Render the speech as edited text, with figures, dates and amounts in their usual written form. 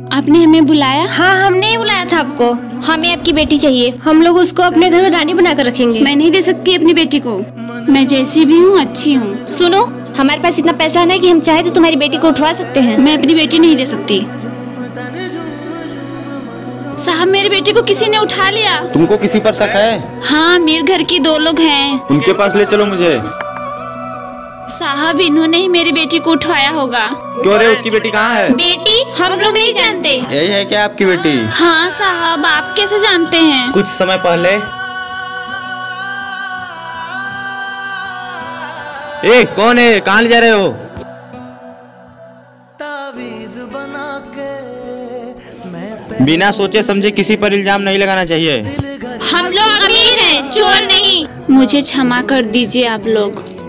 आपने हमें बुलाया? हाँ, हमने ही बुलाया था आपको। हमें आपकी बेटी चाहिए। हम लोग उसको अपने घर में रानी बनाकर रखेंगे। मैं नहीं दे सकती अपनी बेटी को। मैं जैसी भी हूँ अच्छी हूँ। सुनो, हमारे पास इतना पैसा नहीं कि हम चाहे तो तुम्हारी बेटी को उठवा सकते हैं। मैं अपनी बेटी नहीं दे सकती। साहब, मेरी बेटी को किसी ने उठा लिया। तुमको किसी पर शक है? हाँ, मेरे घर के 2 लोग हैं। उनके पास ले चलो मुझे। साहब, इन्होंने ही मेरी बेटी को उठवाया होगा। क्यों रे, उसकी बेटी कहाँ है? बेटी हम लोग नहीं जानते। यही है क्या आपकी बेटी? हाँ साहब, आप कैसे जानते हैं? कुछ समय पहले। ए, कौन है? कहाँ ले जा रहे हो? बिना सोचे समझे किसी पर इल्जाम नहीं लगाना चाहिए। हम लोग अमीर हैं, चोर नहीं। मुझे क्षमा कर दीजिए आप लोग।